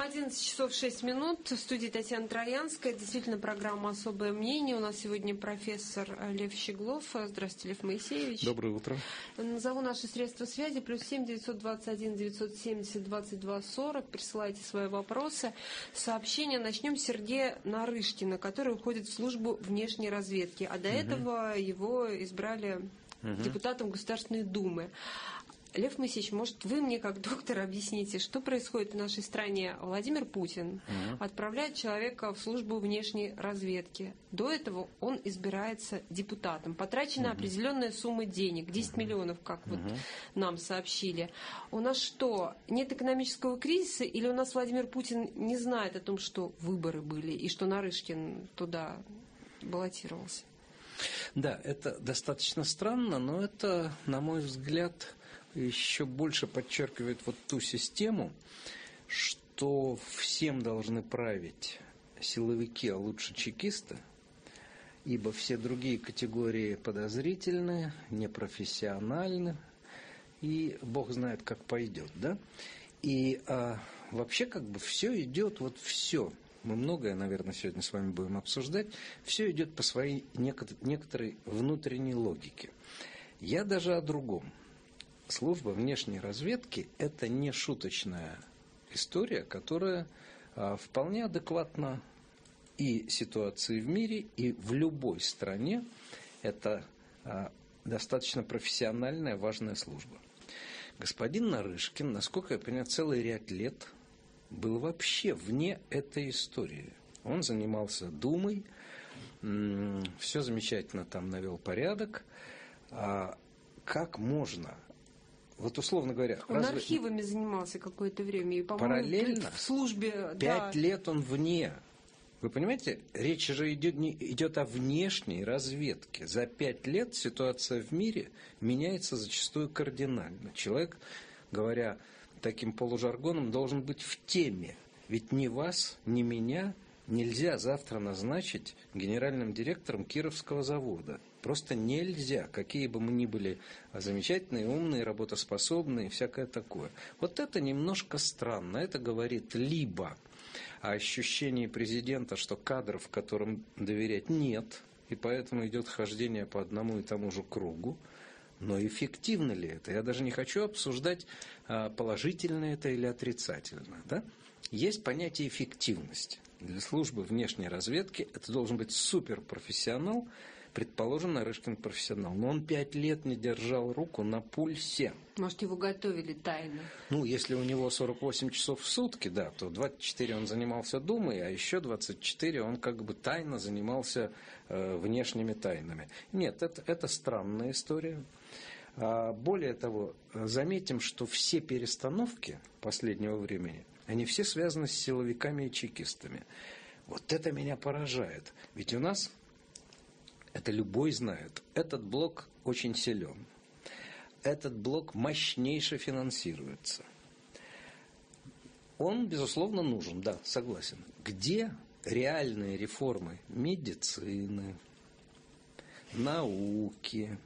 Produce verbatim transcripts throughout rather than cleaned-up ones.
одиннадцать часов шесть минут. В студии Татьяна Троянская. Действительно, программа «Особое мнение». У нас сегодня профессор Лев Щеглов. Здравствуйте, Лев Моисеевич. Доброе утро. Назову наши средства связи. Плюс семь девятьсот двадцать один девятьсот семьдесят двадцать два сорок. Присылайте свои вопросы. Сообщение начнем с Сергея Нарышкина, который уходит в службу внешней разведки. А до угу. этого его избрали угу. депутатом Государственной Думы. Лев Моисеевич, может, вы мне, как доктор, объясните, что происходит в нашей стране? Владимир Путин угу. отправляет человека в службу внешней разведки. До этого он избирается депутатом. Потрачена угу. определенная сумма денег, десять угу. миллионов, как угу. вот нам сообщили. У нас что, нет экономического кризиса, или у нас Владимир Путин не знает о том, что выборы были, и что Нарышкин туда баллотировался? Да, это достаточно странно, но это, на мой взгляд, еще больше подчеркивает вот ту систему, что всем должны править силовики, а лучше чекисты, ибо все другие категории подозрительны, непрофессиональны, и Бог знает, как пойдет, да? И а, вообще как бы все идет, вот все, мы многое, наверное, сегодня с вами будем обсуждать, все идет по своей некоторой внутренней логике. Я даже о другом. Служба внешней разведки – это не шуточная история, которая а, вполне адекватна и ситуации в мире, и в любой стране. Это а, достаточно профессиональная, важная служба. Господин Нарышкин, насколько я понимаю, целый ряд лет был вообще вне этой истории. Он занимался Думой, м- все замечательно там навел порядок. А как можно... Вот условно говоря... Он разве... архивами занимался какое-то время. И, по-моему, параллельно в службе... Пять да. лет он вне. Вы понимаете, речь же идет, не, идет о внешней разведке. За пять лет ситуация в мире меняется зачастую кардинально. Человек, говоря таким полужаргоном, должен быть в теме. Ведь ни вас, ни меня нельзя завтра назначить генеральным директором Кировского завода. Просто нельзя, какие бы мы ни были замечательные, умные, работоспособные, всякое такое. Вот это немножко странно. Это говорит либо о ощущении президента, что кадров, которым доверять, нет, и поэтому идет хождение по одному и тому же кругу. Но эффективно ли это? Я даже не хочу обсуждать, положительно это или отрицательно. Да? Есть понятие эффективности. Для службы внешней разведки это должен быть суперпрофессионал. Предположим, Нарышкин профессионал, но он пять лет не держал руку на пульсе. Может, его готовили тайно? Ну, если у него сорок восемь часов в сутки, да, то двадцать четыре он занимался Думой, а еще двадцать четыре он как бы тайно занимался э, внешними тайнами. Нет, это, это странная история. А более того, заметим, что все перестановки последнего времени, они все связаны с силовиками и чекистами. Вот это меня поражает. Ведь у нас... Это любой знает. Этот блок очень силен. Этот блок мощнейше финансируется. Он, безусловно, нужен, да, согласен. Где реальные реформы медицины, науки,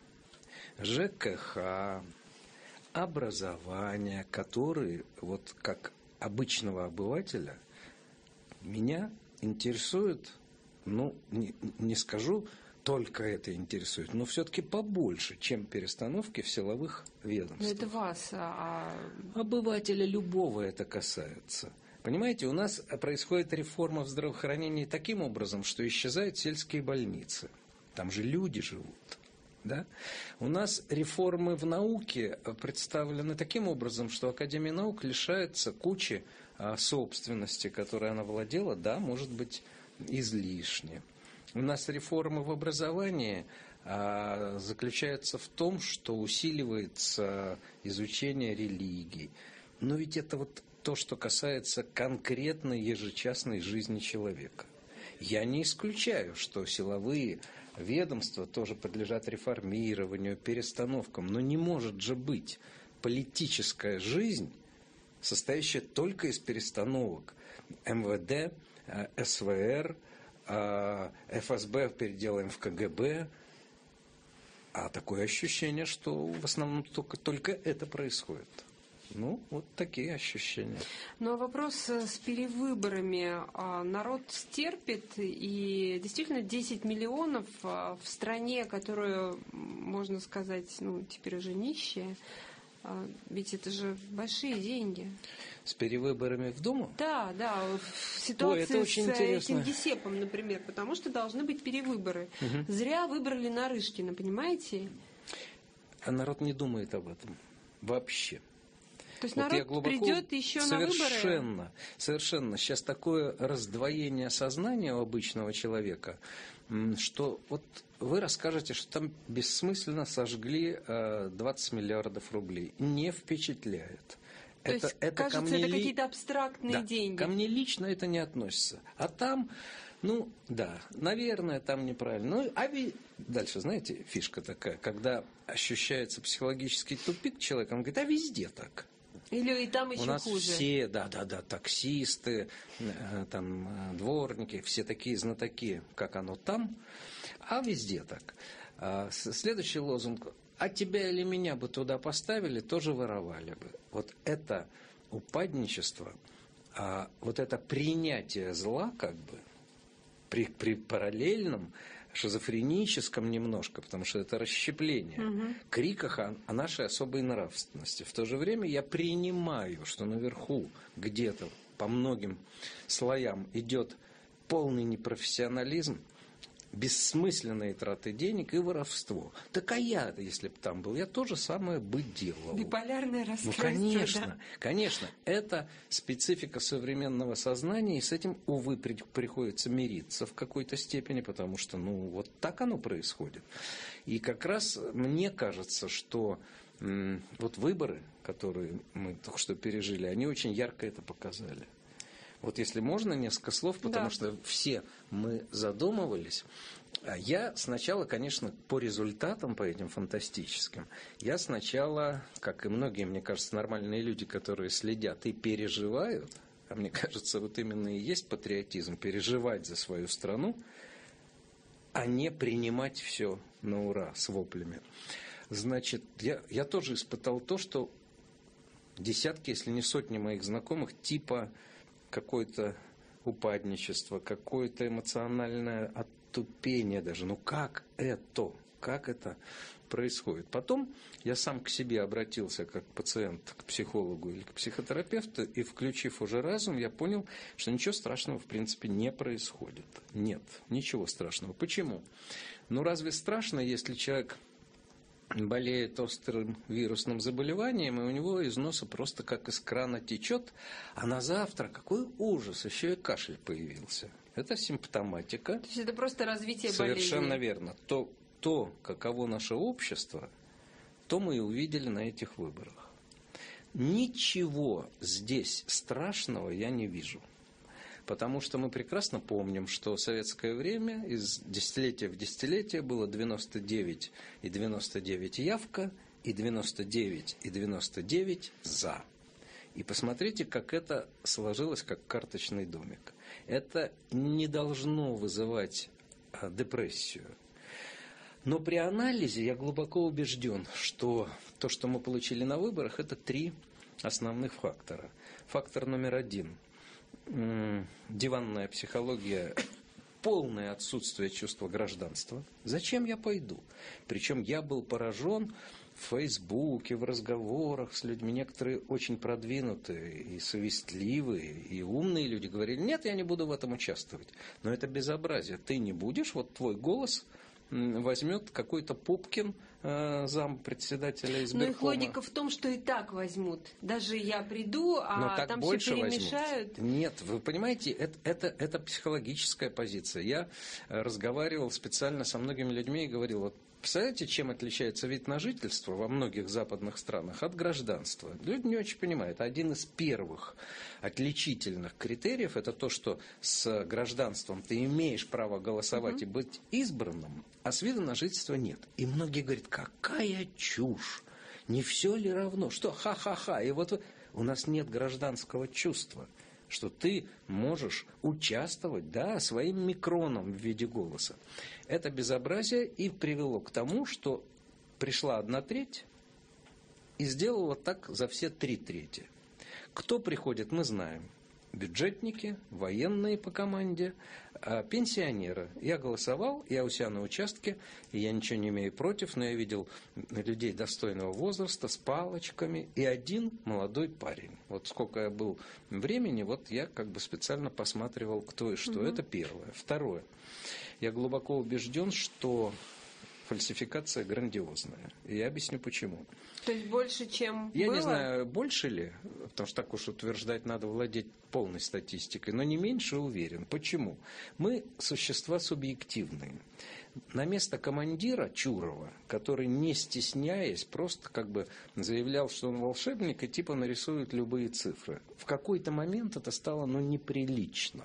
ЖКХ, образования, которые, вот как обычного обывателя, меня интересуют, ну, не, не скажу, только это интересует, но все-таки побольше, чем перестановки в силовых ведомствах. Но это вас, а... Обывателя любого это касается. Понимаете, у нас происходит реформа в здравоохранении таким образом, что исчезают сельские больницы. Там же люди живут. Да? У нас реформы в науке представлены таким образом, что Академия наук лишается кучи собственности, которой она владела, да, может быть, излишне. У нас реформа в образовании а, заключается в том, что усиливается изучение религий. Но ведь это вот то, что касается конкретной ежечасной жизни человека. Я не исключаю, что силовые ведомства тоже подлежат реформированию, перестановкам, но не может же быть политическая жизнь, состоящая только из перестановок. эм вэ дэ, эс вэ эр, эф эс бэ переделаем в ка гэ бэ. А такое ощущение, что в основном только, только это происходит. Ну, вот такие ощущения. Ну, а вопрос с перевыборами. Народ стерпит, и действительно десять миллионов в стране, которая, можно сказать, ну, теперь уже нищая, ведь это же большие деньги. С перевыборами в Думу? Да, да, в ситуации Ой, это очень с интересно. Кингисеппом, например, потому что должны быть перевыборы. Угу. Зря выбрали Нарышкина, понимаете? А народ не думает об этом вообще. То есть вот народ я глубоко, придет еще на выборы? Совершенно, совершенно. Сейчас такое раздвоение сознания у обычного человека, что вот вы расскажете, что там бессмысленно сожгли двадцать миллиардов рублей. Не впечатляет. То это, есть, это кажется, ко мне это ли... какие-то абстрактные да, деньги. Ко мне лично это не относится. А там, ну, да, наверное, там неправильно. Ну, а ви... дальше, знаете, фишка такая, когда ощущается психологический тупик человека, он говорит, а везде так. Или и там еще У нас хуже. все, да, да, да, таксисты, там, дворники, все такие знатоки, как оно там, а везде так. Следующий лозунг. А тебя или меня бы туда поставили, тоже воровали бы. Вот это упадничество, а вот это принятие зла, как бы, при, при параллельном, шизофреническом немножко, потому что это расщепление, угу. криках о, о нашей особой нравственности. В то же время я принимаю, что наверху где-то по многим слоям идет полный непрофессионализм, бессмысленные траты денег и воровство. Так а я, если бы там был, я то же самое бы делал. Биполярное расстройство. Ну, конечно, да? конечно. Это специфика современного сознания, и с этим, увы, при, приходится мириться в какой-то степени, потому что, ну, вот так оно происходит. И как раз мне кажется, что м, вот выборы, которые мы только что пережили, они очень ярко это показали. Вот если можно, несколько слов, потому да. что все мы задумывались. Я сначала, конечно, по результатам, по этим фантастическим, я сначала, как и многие, мне кажется, нормальные люди, которые следят и переживают, а мне кажется, вот именно и есть патриотизм, переживать за свою страну, а не принимать все на ура с воплями. Значит, я, я тоже испытал то, что десятки, если не сотни моих знакомых, типа какое-то упадничество, какое-то эмоциональное оттупение даже. Ну как это? Как это происходит? Потом я сам к себе обратился как пациент к психологу или к психотерапевту, и, включив уже разум, я понял, что ничего страшного в принципе не происходит. Нет, ничего страшного. Почему? Ну разве страшно, если человек болеет острым вирусным заболеванием, и у него из носа просто как из крана течет, а на завтра какой ужас, еще и кашель появился. Это симптоматика. То есть это просто развитие болезни. болезни. Совершенно верно. То, то, каково наше общество, то мы и увидели на этих выборах. Ничего здесь страшного я не вижу. Потому что мы прекрасно помним, что в советское время из десятилетия в десятилетие было девяносто девять и девяносто девять явка, и девяносто девять и девяносто девять за. И посмотрите, как это сложилось, как карточный домик. Это не должно вызывать а, депрессию. Но при анализе я глубоко убежден, что то, что мы получили на выборах, это три основных фактора. Фактор номер один – диванная психология, полное отсутствие чувства гражданства. Зачем я пойду? Причем я был поражен в Фейсбуке, в разговорах с людьми. Некоторые очень продвинутые и совестливые, и умные люди говорили, нет, я не буду в этом участвовать. Но это безобразие. Ты не будешь, вот твой голос возьмет какой-то Пупкин, зампредседателя избиркома. Но их логика в том, что и так возьмут. Даже я приду, а там все перемешают. Возьмут. Нет, вы понимаете, это, это, это психологическая позиция. Я разговаривал специально со многими людьми и говорил, вот представляете, чем отличается вид на жительство во многих западных странах от гражданства? Люди не очень понимают. Один из первых отличительных критериев – это то, что с гражданством ты имеешь право голосовать mm-hmm. и быть избранным, а с вида на жительство нет. И многие говорят, какая чушь, не все ли равно? Что, ха-ха-ха. И вот у нас нет гражданского чувства, что ты можешь участвовать, да, своим микроном в виде голоса. Это безобразие и привело к тому, что пришла одна треть, И сделал вот так за все три трети. Кто приходит, мы знаем. Бюджетники, военные по команде, пенсионеры. Я голосовал, я у себя на участке, и я ничего не имею против, но я видел людей достойного возраста с палочками и один молодой парень. Вот сколько я был времени, вот я как бы специально посматривал, кто и что. Угу. Это первое. Второе. Я глубоко убежден, что фальсификация грандиозная. И я объясню почему. То есть больше, чем Я было? не знаю, больше ли, потому что так уж утверждать надо владеть полной статистикой, но не меньше уверен. Почему? Мы существа субъективные. На место командира Чурова, который, не стесняясь, просто как бы заявлял, что он волшебник, и типа нарисует любые цифры. В какой-то момент это стало, ну, неприлично.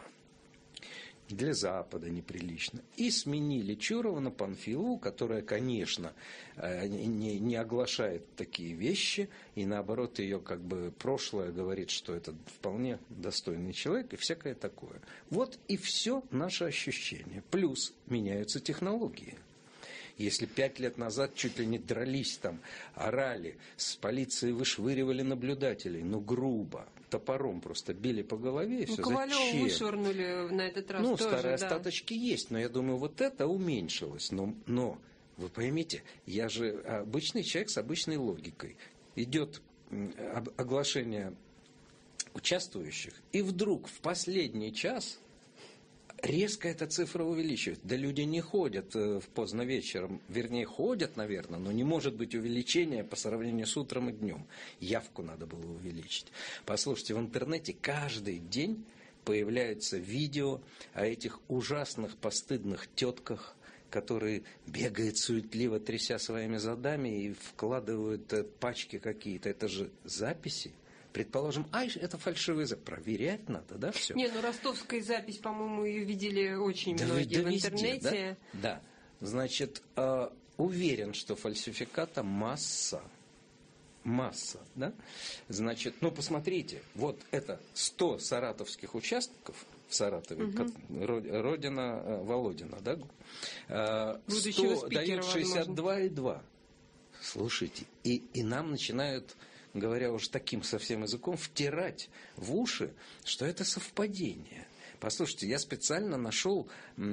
Для Запада неприлично. И сменили Чурова на Панфилову, которая, конечно, не, не оглашает такие вещи, и наоборот ее как бы прошлое говорит, что это вполне достойный человек и всякое такое. Вот и все наше ощущение. Плюс меняются технологии. Если пять лет назад чуть ли не дрались там, орали, с полицией вышвыривали наблюдателей, ну грубо, топором просто били по голове и ну, все. Ковалева Зачем? вышвырнули на этот раз Ну, тоже, старые да. остаточки есть, но я думаю, вот это уменьшилось. Но, но вы поймите, я же обычный человек с обычной логикой. Идет оглашение участвующих, и вдруг в последний час резко эта цифра увеличивается. Да люди не ходят поздно вечером. Вернее, ходят, наверное, но не может быть увеличения по сравнению с утром и днем. Явку надо было увеличить. Послушайте, в интернете каждый день появляются видео о этих ужасных постыдных тетках, которые бегают суетливо, тряся своими задами и вкладывают пачки какие-то. Это же записи. Предположим, ай, это фальшивый запись. Проверять надо, да, все? Не, ну ростовская запись, по-моему, ее видели очень да многие да в везде, интернете. Да? Да. Значит, э, уверен, что фальсификата масса. Масса, да? Значит, ну посмотрите, вот это сто саратовских участков в Саратове, угу. родина э, Володина, да? Э, сто дает шестьдесят два и два. Слушайте, и, и нам начинают, говоря уж таким совсем языком, втирать в уши, что это совпадение. Послушайте, я специально нашел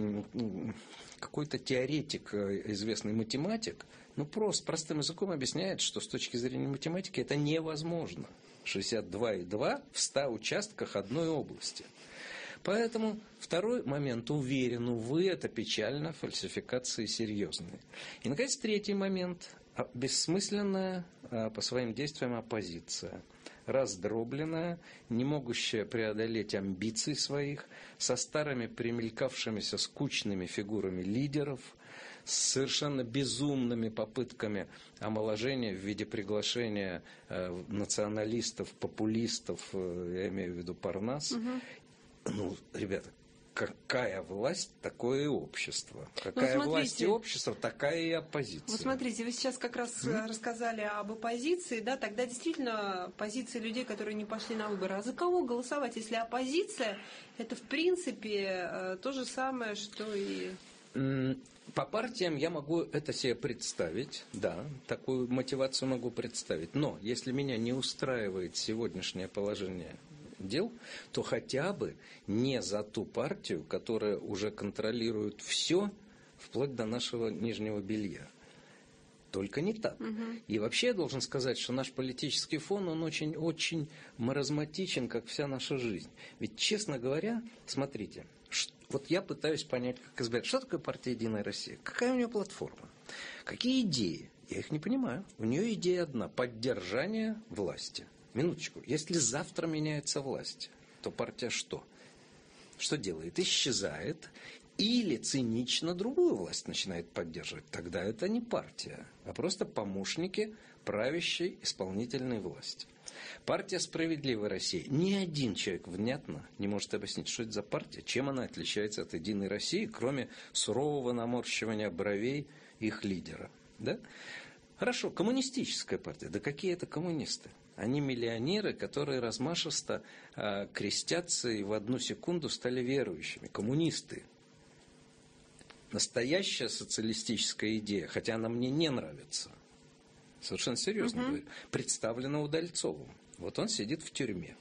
какой-то теоретик, известный математик, ну просто простым языком объясняет, что с точки зрения математики это невозможно. шестьдесят два и два в ста участках одной области. Поэтому второй момент, уверен, увы, это печально, фальсификации серьезные. И, наконец, третий момент. Бессмысленная по своим действиям оппозиция, раздробленная, не могущая преодолеть амбиций своих, со старыми примелькавшимися скучными фигурами лидеров, с совершенно безумными попытками омоложения в виде приглашения националистов, популистов, я имею в виду Парнас. Угу. Ну, ребята, какая власть, такое и общество. Какая ну, власть и общество, такая и оппозиция. Вот смотрите, вы сейчас как раз mm-hmm. рассказали об оппозиции, да, тогда действительно позиция людей, которые не пошли на выборы. А за кого голосовать, если оппозиция, это в принципе то же самое, что и... По партиям я могу это себе представить, да, такую мотивацию могу представить. Но если меня не устраивает сегодняшнее положение дел, то хотя бы не за ту партию, которая уже контролирует все, вплоть до нашего нижнего белья. Только не так. Угу. И вообще я должен сказать, что наш политический фон, он очень-очень маразматичен, как вся наша жизнь. Ведь, честно говоря, смотрите, вот я пытаюсь понять, как избирать, что такое партия «Единая Россия», какая у нее платформа, какие идеи, я их не понимаю. У нее идея одна – поддержание власти. Минуточку. Если завтра меняется власть, то партия что? Что делает? Исчезает или цинично другую власть начинает поддерживать. Тогда это не партия, а просто помощники правящей исполнительной власти. Партия «Справедливая Россия». Ни один человек внятно не может объяснить, что это за партия, чем она отличается от «Единой России», кроме сурового наморщивания бровей их лидера. Да? Хорошо, коммунистическая партия. Да какие это коммунисты? Они миллионеры, которые размашисто э, крестятся и в одну секунду стали верующими. Коммунисты. Настоящая социалистическая идея, хотя она мне не нравится, Совершенно серьезно угу. говорю. Представлено Удальцовым. Вот он сидит в тюрьме.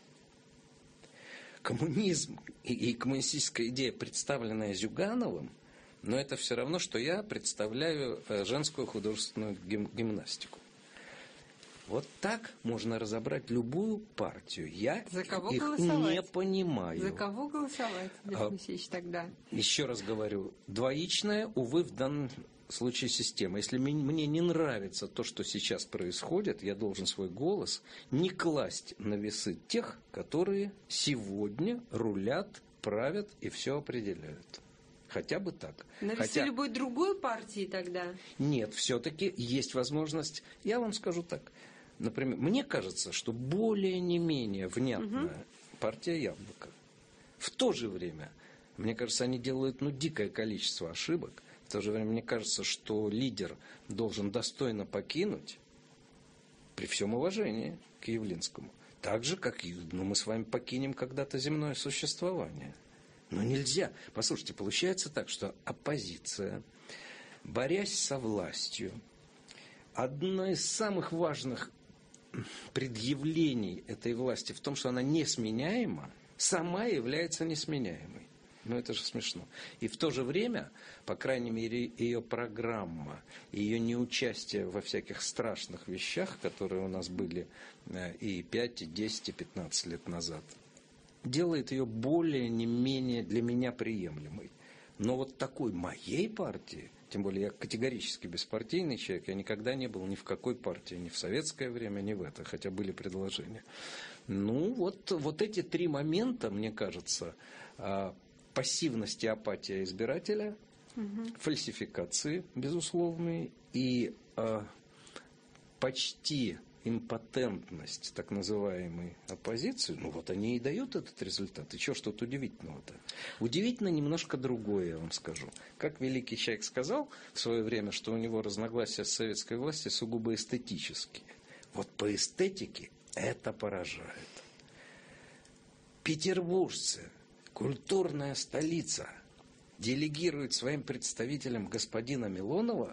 Коммунизм и, и коммунистическая идея, представленная Зюгановым, но это все равно, что я представляю женскую художественную гим, гимнастику. Вот так можно разобрать любую партию. Я За кого их голосовать? не понимаю. За кого голосовать, Лев Моисеевич, тогда? Еще раз говорю, двоичная, увы, в данном случае система. Если мне не нравится то, что сейчас происходит, я должен свой голос не класть на весы тех, которые сегодня рулят, правят и все определяют. Хотя бы так. На весы Хотя... любой другой партии тогда? Нет, все-таки есть возможность. Я вам скажу так. Например, мне кажется, что более не менее внятная угу. партия «Яблоко». В то же время, мне кажется, они делают ну, дикое количество ошибок. В то же время, мне кажется, что лидер должен достойно покинуть, при всем уважении к Явлинскому, так же, как и ну, мы с вами покинем когда-то земное существование. Но нельзя. Послушайте, получается так, что оппозиция, борясь со властью, одно из самых важных предъявлений этой власти в том, что она несменяема, сама является несменяемой. Ну, это же смешно. И в то же время, по крайней мере, ее программа, ее неучастие во всяких страшных вещах, которые у нас были и пять, и десять, и пятнадцать лет назад, делает ее более не менее для меня приемлемой. Но вот такой моей партии, тем более я категорически беспартийный человек, я никогда не был ни в какой партии, ни в советское время, ни в это, хотя были предложения. Ну, вот, вот эти три момента, мне кажется, пассивность и апатия избирателя, угу. фальсификации, безусловные, и э, почти импотентность так называемой оппозиции, ну вот они и дают этот результат. И что ж тут удивительного-то? Удивительно немножко другое, я вам скажу. Как великий человек сказал в свое время, что у него разногласия с советской властью сугубо эстетические. Вот по эстетике это поражает. Петербуржцы, культурная столица, делегирует своим представителям господина Милонова.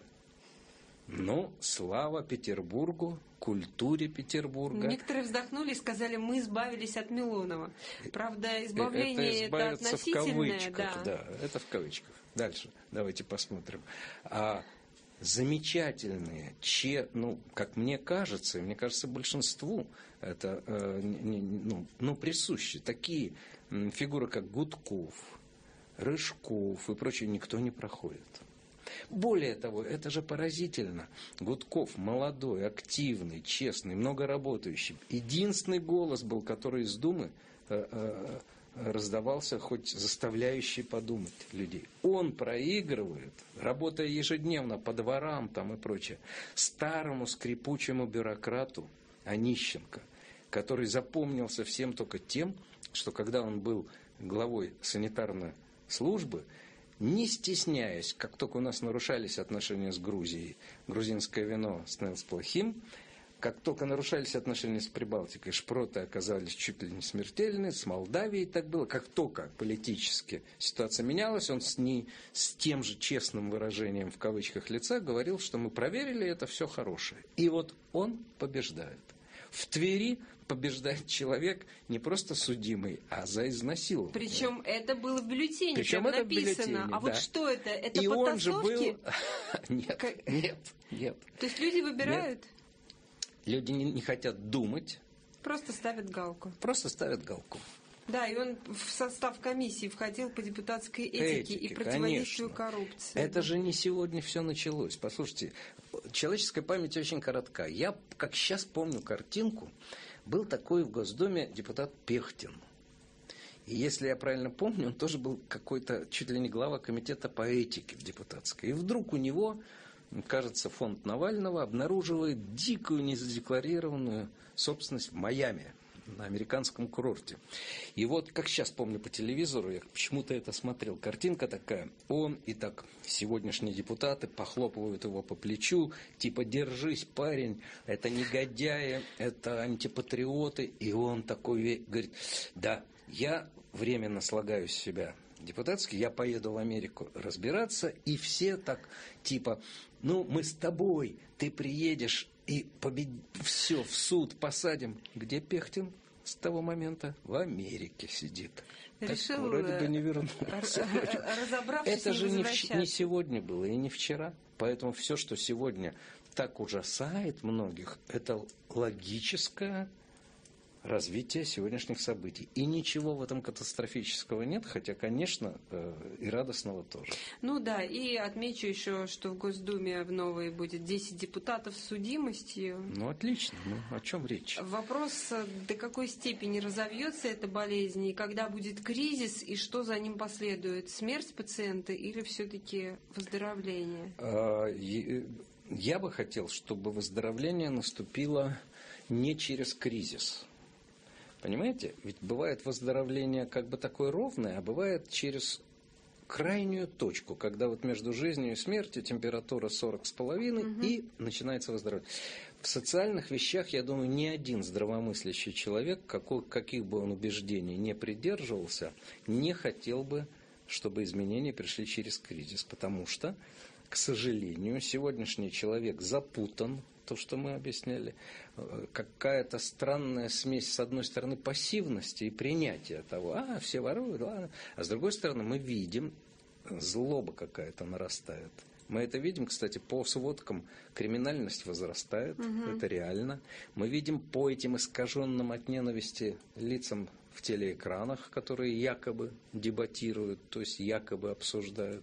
Ну, слава Петербургу, культуре Петербурга. Некоторые вздохнули и сказали, мы избавились от Милонова. Правда, избавление это, это относительное. В кавычках, да. да, это в кавычках. Дальше, давайте посмотрим. А замечательные, че, ну, как мне кажется, и мне кажется, большинству это э, не, ну, ну, присущи такие м, фигуры, как Гудков, Рыжков и прочее, никто не проходит. Более того, это же поразительно. Гудков молодой, активный, честный, много работающий. Единственный голос был, который из Думы э, э, раздавался, хоть заставляющий подумать людей. Он проигрывает, работая ежедневно по дворам там и прочее, старому скрипучему бюрократу Онищенко, который запомнился всем только тем, что когда он был главой санитарной службы, не стесняясь, как только у нас нарушались отношения с Грузией, грузинское вино становилось плохим, как только нарушались отношения с Прибалтикой, шпроты оказались чуть ли не смертельны, с Молдавией так было, как только политически ситуация менялась, он с, не, с тем же честным выражением в кавычках лица говорил, что мы проверили, это все хорошее. И вот он побеждает. В Твери побеждает человек не просто судимый, а за изнасилование. Причем это было в бюллетене, Причем прям это написано. В бюллетене, а да. вот что это? Это и потасовки? Он же был... Нет, как... нет, нет. То есть люди выбирают? Нет. Люди не, не хотят думать. Просто ставят галку. Просто ставят галку. Да, и он в состав комиссии входил по депутатской этике Этики, и противодействию конечно. коррупции. Это же не сегодня все началось. Послушайте, человеческая память очень коротка. Я, как сейчас помню картинку, был такой в Госдуме депутат Пехтин. И если я правильно помню, он тоже был какой-то, чуть ли не глава комитета по этике депутатской. И вдруг у него, кажется, фонд Навального обнаруживает дикую незадекларированную собственность в Майами, на американском курорте. И вот, как сейчас помню по телевизору, я почему-то это смотрел, картинка такая, он и так сегодняшние депутаты похлопывают его по плечу, типа, держись, парень, это негодяи, это антипатриоты, и он такой говорит, да, я временно слагаю с себя депутатский, я поеду в Америку разбираться, и все так, типа, ну, мы с тобой, ты приедешь и побед... все, в суд посадим. Где Пехтин с того момента? В Америке сидит. Решил, так вроде бы не вернулся. Разобравшись, это же не, не, не сегодня было и не вчера. Поэтому все, что сегодня так ужасает многих, это логическое развитие сегодняшних событий. И ничего в этом катастрофического нет, хотя, конечно, и радостного тоже. Ну да, и отмечу еще, что в Госдуме в новой будет десять депутатов с судимостью. Ну, отлично. Ну, о чем речь? Вопрос, до какой степени разовьется эта болезнь, и когда будет кризис, и что за ним последует? Смерть пациента или все-таки выздоровление? Я бы хотел, чтобы выздоровление наступило не через кризис. Понимаете? Ведь бывает выздоровление как бы такое ровное, а бывает через крайнюю точку, когда вот между жизнью и смертью температура сорок с половиной, угу. и начинается выздоровление. В социальных вещах, я думаю, ни один здравомыслящий человек, какой, каких бы он убеждений не придерживался, не хотел бы, чтобы изменения пришли через кризис. Потому что, к сожалению, сегодняшний человек запутан, то, что мы объясняли, какая-то странная смесь, с одной стороны, пассивности и принятия того, а, все воруют, ладно. А с другой стороны, мы видим, злоба какая-то нарастает. Мы это видим, кстати, по сводкам, криминальность возрастает, угу. это реально. Мы видим по этим искаженным от ненависти лицам в телеэкранах, которые якобы дебатируют, то есть якобы обсуждают.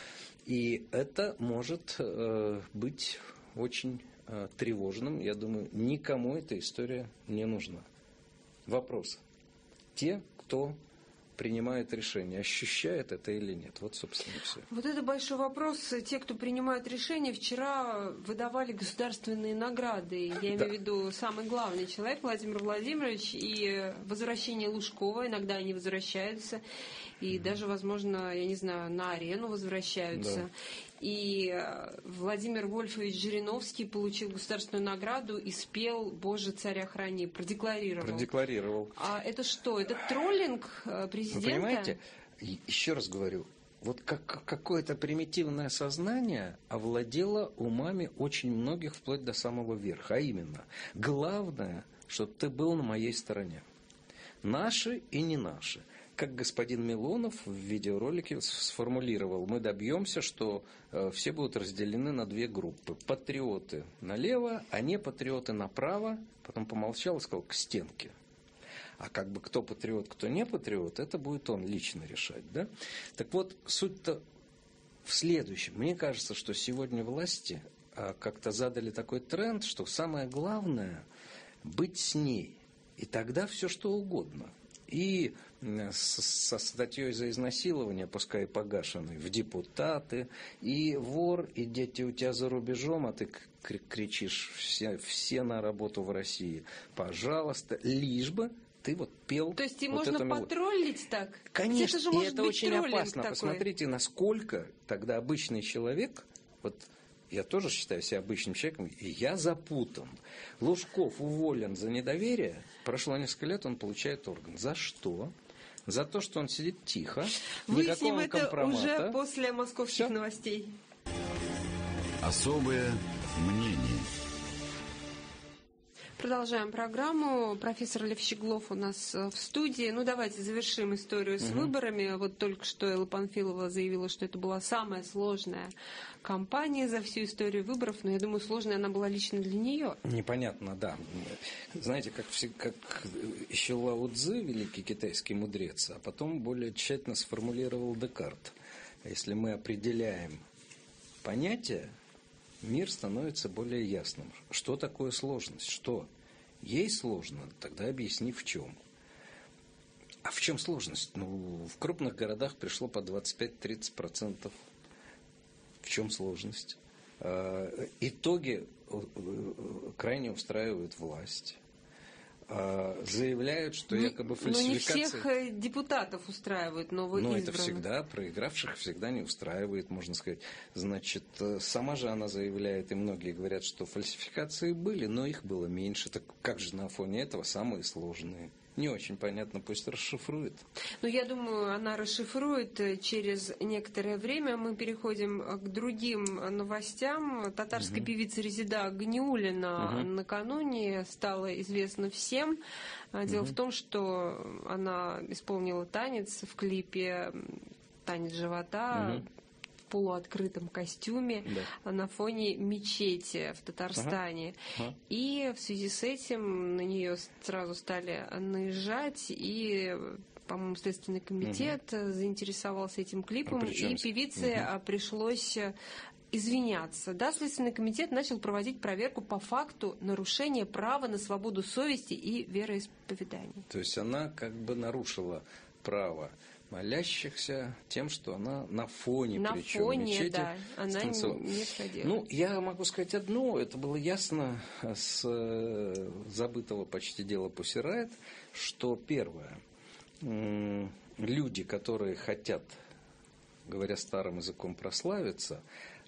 И это может э, быть очень тревожным, я думаю, никому эта история не нужна. Вопрос. Те, кто принимает решение, ощущает это или нет? Вот, собственно, все. Вот это большой вопрос. Те, кто принимает решения, вчера выдавали государственные награды. Я имею да. в виду самый главный человек, Владимир Владимирович, и возвращение Лужкова. Иногда они возвращаются. И mm-hmm. даже, возможно, я не знаю, на арену возвращаются. Да. И Владимир Вольфович Жириновский получил государственную награду и спел «Боже, царя храни», продекларировал. Продекларировал. А это что? Это троллинг президента? Вы понимаете, еще раз говорю, вот как, какое-то примитивное сознание овладело умами очень многих вплоть до самого верха. А именно, главное, чтобы ты был на моей стороне. Наши и не наши. Как господин Милонов в видеоролике сформулировал, мы добьемся, что э, все будут разделены на две группы. Патриоты налево, а не патриоты направо. Потом помолчал и сказал, к стенке. А как бы кто патриот, кто не патриот, это будет он лично решать. Да? Так вот, суть-то в следующем. Мне кажется, что сегодня власти э, как-то задали такой тренд, что самое главное быть с ней. И тогда все что угодно. И со статьей за изнасилование, пускай погашенной, в депутаты, и вор, и дети у тебя за рубежом, а ты кричишь все, все на работу в России. Пожалуйста, лишь бы ты вот пел. То есть и вот можно потроллить так? Конечно, это же и может это быть очень опасно. Такой. Посмотрите, насколько тогда обычный человек, вот я тоже считаю себя обычным человеком, и я запутан. Лужков уволен за недоверие, прошло несколько лет, он получает орган. За что? За то, что он сидит тихо, Выясним никакого это компромата. Уже после московских Все. Новостей. Особое мнение. Продолжаем программу. Профессор Лев Щеглов у нас в студии. Ну, давайте завершим историю с угу. выборами. Вот только что Элла Панфилова заявила, что это была самая сложная кампания за всю историю выборов. Но я думаю, сложная она была лично для нее. Непонятно, да. Знаете, как, как еще Лао Цзы, великий китайский мудрец, а потом более тщательно сформулировал Декарт. Если мы определяем понятие, мир становится более ясным. Что такое сложность? Что? Ей сложно, тогда объясни в чем. А в чем сложность? Ну, в крупных городах пришло по двадцать пять - тридцать процентов. В чем сложность? Итоги крайне устраивают власть. Заявляют, что якобы фальсификация... Но не всех депутатов устраивают новоизбранных. Но это всегда, проигравших всегда не устраивает, можно сказать. Значит, сама же она заявляет, и многие говорят, что фальсификации были, но их было меньше. Так как же на фоне этого самые сложные? Не очень понятно, пусть расшифрует. Ну, я думаю, она расшифрует через некоторое время. Мы переходим к другим новостям. Татарская угу. певица Резеда Гниулина угу. накануне стала известна всем. Дело угу. в том, что она исполнила танец в клипе «Танец живота», угу. в полуоткрытом костюме, да. на фоне мечети в Татарстане. Ага. Ага. И в связи с этим на нее сразу стали наезжать, и, по-моему, Следственный комитет угу. заинтересовался этим клипом, и певице угу. пришлось извиняться. Да, Следственный комитет начал проводить проверку по факту нарушения права на свободу совести и вероисповедания. То есть она как бы нарушила право молящихся тем, что она на фоне, на причем фоне, мечети, да, она не сходила. Ну, я могу сказать одно, это было ясно с забытого почти дела Pussy Riot, что первое, люди, которые хотят, говоря старым языком, прославиться,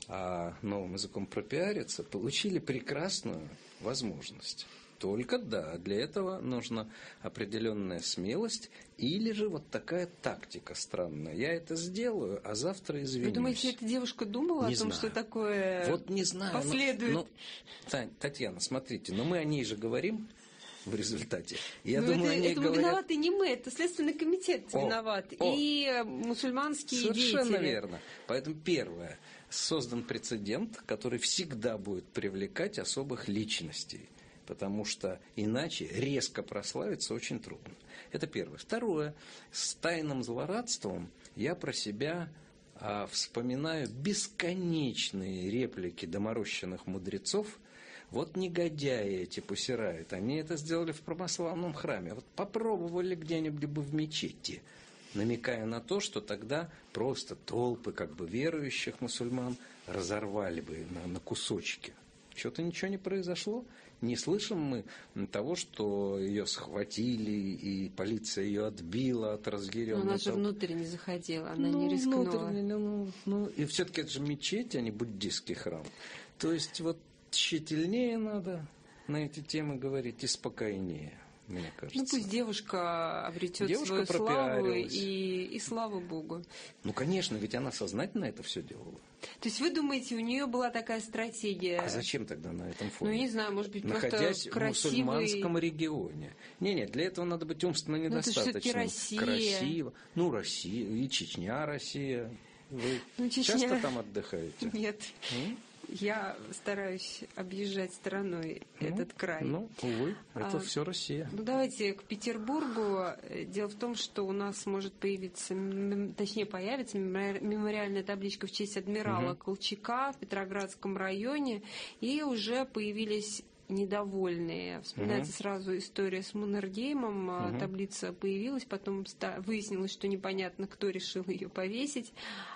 а новым языком пропиариться, получили прекрасную возможность. Только да, для этого нужна определенная смелость или же вот такая тактика странная. Я это сделаю, а завтра извинюсь. Вы думаете, эта девушка думала не о том, знаю. что такое вот не знаю, последует? Но, но, Татьяна, смотрите, но мы о ней же говорим в результате. Я но думаю, это, о ней это говорят... виноваты не мы, это Следственный комитет о, виноват. О, и мусульманские совершенно деятели. Верно. Поэтому первое. Создан прецедент, который всегда будет привлекать особых личностей. Потому что иначе резко прославиться очень трудно. Это первое. Второе. С тайным злорадством я про себя а, вспоминаю бесконечные реплики доморощенных мудрецов. Вот негодяи эти Pussy Riot, они это сделали в православном храме. Вот попробовали где-нибудь бы в мечети, намекая на то, что тогда просто толпы как бы верующих мусульман разорвали бы на, на кусочки. Что-то ничего не произошло. Не слышим мы того, что ее схватили, и полиция ее отбила от разъяренной. Но она же внутрь не заходила, она ну, не рискнула. Внутрь, ну, ну, и все-таки это же мечеть, а не буддийский храм. То есть вот тщательнее надо на эти темы говорить и спокойнее, мне кажется. Ну пусть девушка обретет девушка свою славу и, и слава Богу. Ну конечно, ведь она сознательно это все делала. То есть вы думаете, у нее была такая стратегия? А зачем тогда на этом фоне? Ну, не знаю, может быть, находясь просто красивый... в мусульманском регионе. Не, нет, для этого надо быть умственно недостаточным. Ну, это же Россия. Красиво. Ну, Россия, и Чечня, Россия. Вы ну, Чечня... часто там отдыхаете? Нет. М? Я стараюсь объезжать стороной ну, этот край. Ну, увы, это а, все Россия. Ну, давайте к Петербургу. Дело в том, что у нас может появиться, точнее, появится мемориальная табличка в честь адмирала угу. Колчака в Петроградском районе. И уже появились недовольные. Вспоминается угу. сразу история с Маннергеймом. Угу. Таблица появилась, потом выяснилось, что непонятно, кто решил ее повесить.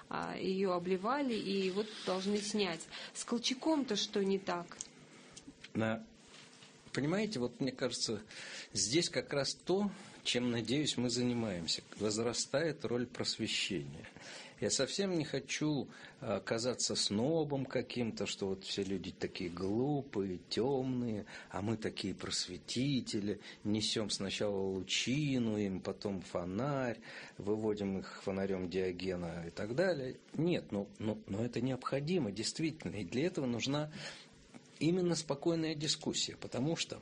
Ее обливали и вот должны снять. С Колчаком-то что не так? На... Понимаете, вот мне кажется, здесь как раз то, чем, надеюсь, мы занимаемся. Возрастает роль просвещения. Я совсем не хочу казаться снобом каким-то, что вот все люди такие глупые, темные, а мы такие просветители, несем сначала лучину им, потом фонарь, выводим их фонарем Диогена и так далее. Нет, но, но, но это необходимо, действительно, и для этого нужна именно спокойная дискуссия, потому что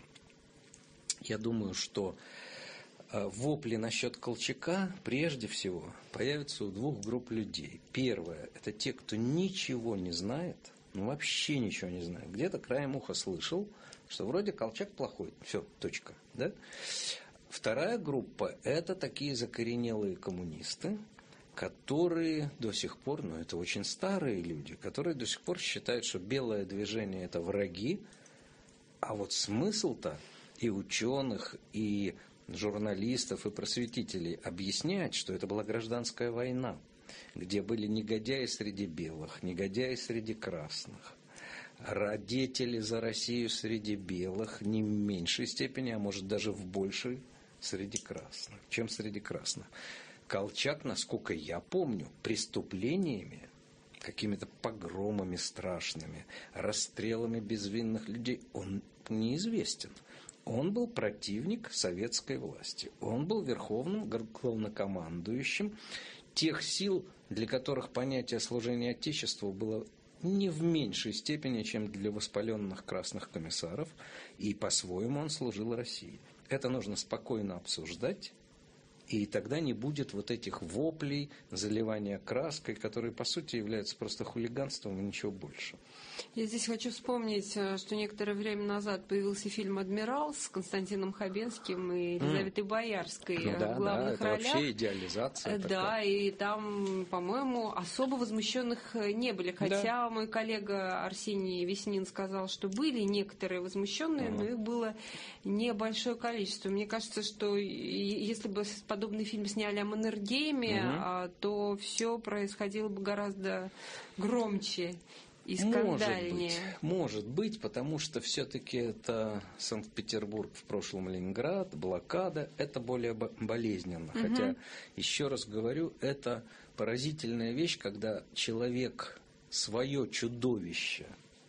я думаю, что вопли насчет Колчака прежде всего появятся у двух групп людей. Первое – это те, кто ничего не знает, ну вообще ничего не знает. Где-то краем уха слышал, что вроде Колчак плохой. Все, точка. Да? Вторая группа – это такие закоренелые коммунисты, которые до сих пор, ну это очень старые люди, которые до сих пор считают, что белое движение – это враги, а вот смысл-то и ученых, и журналистов и просветителей объяснять, что это была гражданская война, где были негодяи среди белых, негодяи среди красных, родители за Россию среди белых, не в меньшей степени, а может даже в большей среди красных, чем среди красных. Колчак, насколько я помню, преступлениями, какими-то погромами страшными, расстрелами безвинных людей, он неизвестен. Он был противник советской власти. Он был верховным главнокомандующим тех сил, для которых понятие служения Отечеству было не в меньшей степени, чем для воспаленных красных комиссаров, и по-своему он служил России. Это нужно спокойно обсуждать, и тогда не будет вот этих воплей, заливания краской, которые, по сути, являются просто хулиганством и ничего больше. Я здесь хочу вспомнить, что некоторое время назад появился фильм «Адмирал» с Константином Хабенским и Елизаветой mm. Боярской ну, да, в главных да, это ролях. Вообще идеализация. Да, такая. И там, по-моему, особо возмущенных не были. Хотя да. мой коллега Арсений Веснин сказал, что были некоторые возмущенные, mm. но их было небольшое количество. Мне кажется, что если бы подобный фильм сняли о Маннергейме, mm-hmm. то все происходило бы гораздо громче и скандальнее. Может быть, может быть, потому что все-таки это Санкт-Петербург, в прошлом Ленинград, блокада, это более болезненно. Угу. Хотя, еще раз говорю, это поразительная вещь, когда человек свое чудовище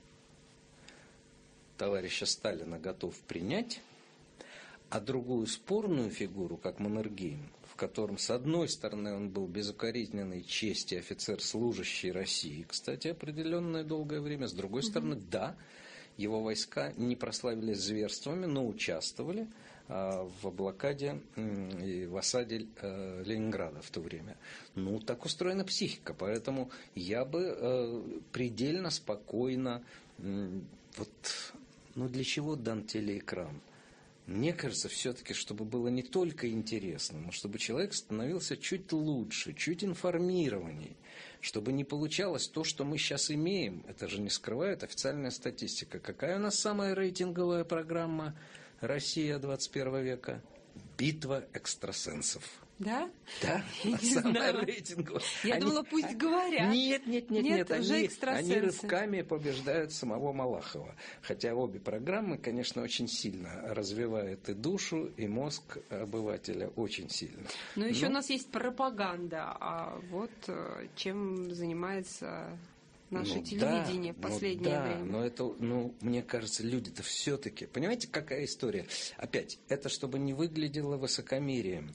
товарища Сталина готов принять, а другую спорную фигуру, как Маннергейм, в котором, с одной стороны, он был безукоризненной чести офицер, служащий России, кстати, определенное долгое время, с другой mm-hmm. стороны, да, его войска не прославились зверствами, но участвовали а, в блокаде и в осаде а, Ленинграда в то время. Ну, так устроена психика, поэтому я бы а, предельно спокойно, м, вот, ну, для чего дан телеэкран? Мне кажется, все-таки, чтобы было не только интересно, но чтобы человек становился чуть лучше, чуть информированней, чтобы не получалось то, что мы сейчас имеем. Это же не скрывает официальная статистика. Какая у нас самая рейтинговая программа «Россия двадцать первого века»? «Битва экстрасенсов». Да? Да, я самая рейтинговая. Я они... думала, пусть говорят. Нет, нет, нет, нет, нет они, они рывками побеждают самого Малахова. Хотя обе программы, конечно, очень сильно развивают и душу, и мозг обывателя очень сильно. Но, Но... еще у нас есть пропаганда, а вот чем занимается наше ну, телевидение да, в последнее ну, да, время. Но это, ну, мне кажется, люди-то все-таки... Понимаете, какая история? Опять, это чтобы не выглядело высокомерием.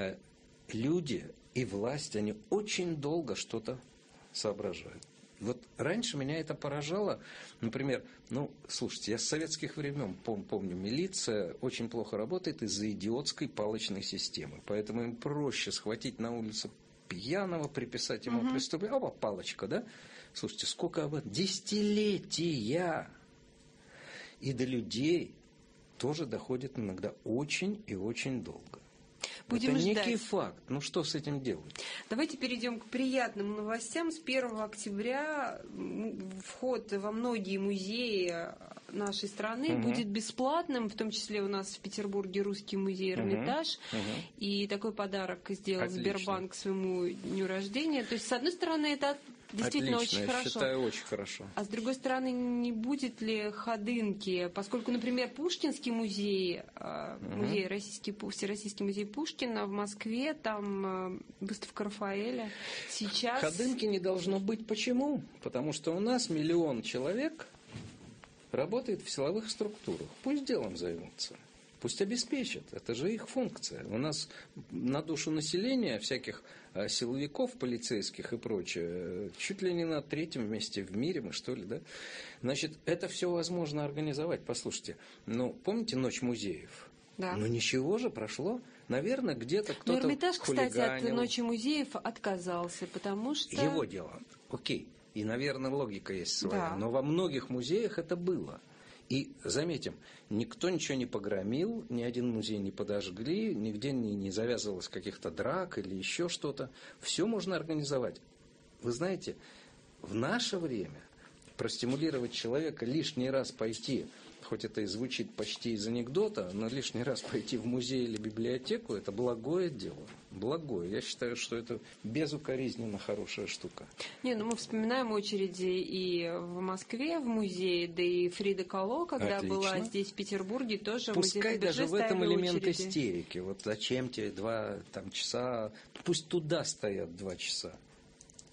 Люди и власть, они очень долго что-то соображают. Вот раньше меня это поражало. Например, ну, слушайте, я с советских времен пом- помню, милиция очень плохо работает из-за идиотской палочной системы. Поэтому им проще схватить на улице пьяного, приписать ему угу. преступление. Опа, палочка, да? Слушайте, сколько об этом? Десятилетия! И до людей тоже доходит иногда очень и очень долго. Будем Это ждать. Некий факт. Ну, что с этим делать? Давайте перейдем к приятным новостям. С первого октября вход во многие музеи нашей страны угу. будет бесплатным, в том числе у нас в Петербурге Русский музей Эрмитаж. Угу. Угу. И такой подарок сделал Отлично. Сбербанк к своему дню рождения. То есть, с одной стороны, это действительно Отлично, очень я хорошо. считаю, очень хорошо. А с другой стороны, не будет ли ходынки? Поскольку, например, Пушкинский музей, угу. музей Российский, Всероссийский музей Пушкина в Москве, там выставка Рафаэля. Сейчас... Ходынки не должно быть. Почему? Потому что у нас миллион человек работает в силовых структурах. Пусть делом займутся. Пусть обеспечат. Это же их функция. У нас на душу населения всяких силовиков, полицейских и прочее, чуть ли не на третьем месте в мире мы, что ли, да? Значит, это все возможно организовать. Послушайте, ну, помните Ночь музеев? Да. Ну, ничего же прошло. Наверное, где-то кто-то Но Эрмитаж, хулиганил. кстати, от Ночи музеев отказался, потому что... Его дело. Окей. И, наверное, логика есть своя. Да. Но во многих музеях это было. И, заметим, никто ничего не погромил, ни один музей не подожгли, нигде не, не завязывалось каких-то драк или еще что-то. Все можно организовать. Вы знаете, в наше время простимулировать человека лишний раз пойти, хоть это и звучит почти из анекдота, но лишний раз пойти в музей или библиотеку – это благое дело. Благое. Я считаю, что это безукоризненно хорошая штука. Не, ну мы вспоминаем очереди и в Москве в музее, да и Фрида Кало, когда Отлично. Была здесь в Петербурге, тоже Пускай даже в этом элемент очереди. Истерики. Вот зачем тебе два там, часа? Пусть туда стоят два часа.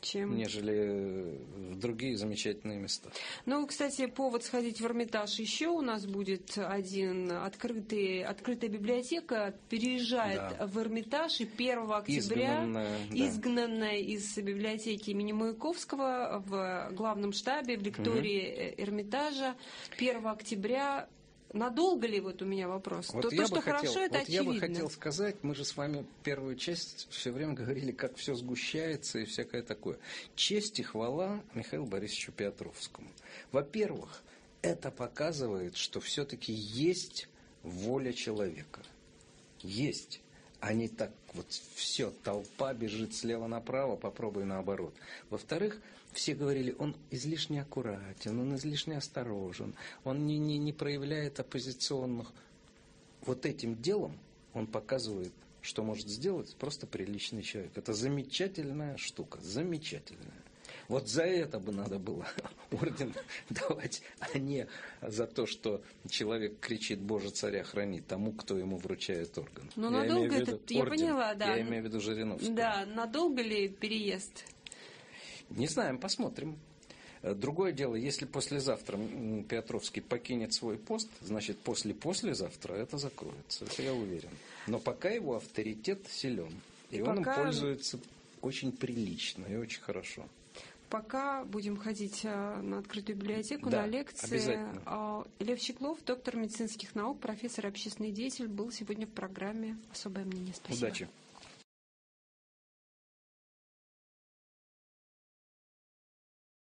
чем... нежели в другие замечательные места. Ну, кстати, повод сходить в Эрмитаж еще у нас будет один. Открытый, открытая библиотека переезжает да. в Эрмитаж, и первого октября, изгнанная, изгнанная да. из библиотеки имени Маяковского в главном штабе в лектории угу. Эрмитажа, первого октября. Надолго ли вот у меня вопрос? Вот то, то что хотел, хорошо, это вот очевидно. Я бы хотел сказать, мы же с вами первую часть все время говорили, как все сгущается и всякое такое. Честь и хвала Михаилу Борисовичу Петровскому. Во-первых, это показывает, что все-таки есть воля человека. Есть. А не так вот все, толпа бежит слева направо, попробуй наоборот. Во-вторых, все говорили, он излишне аккуратен, он излишне осторожен, он не, не, не проявляет оппозиционных. Вот этим делом он показывает, что может сделать просто приличный человек. Это замечательная штука, замечательная. Вот за это бы надо было орден давать, а не за то, что человек кричит «Боже, царя храни» тому, кто ему вручает орден. Ну, я надолго имею в виду это, я орден, поняла, да. Я имею в виду Жириновского. Да, надолго ли переезд? Не знаем, посмотрим. Другое дело, если послезавтра Петровский покинет свой пост, значит, после-послезавтра это закроется, это я уверен. Но пока его авторитет силен, и, и он пока... им пользуется очень прилично и очень хорошо. Пока будем ходить на открытую библиотеку, да, на лекции. Лев Щеглов, доктор медицинских наук, профессор и общественный деятель, был сегодня в программе «Особое мнение». Спасибо. Удачи.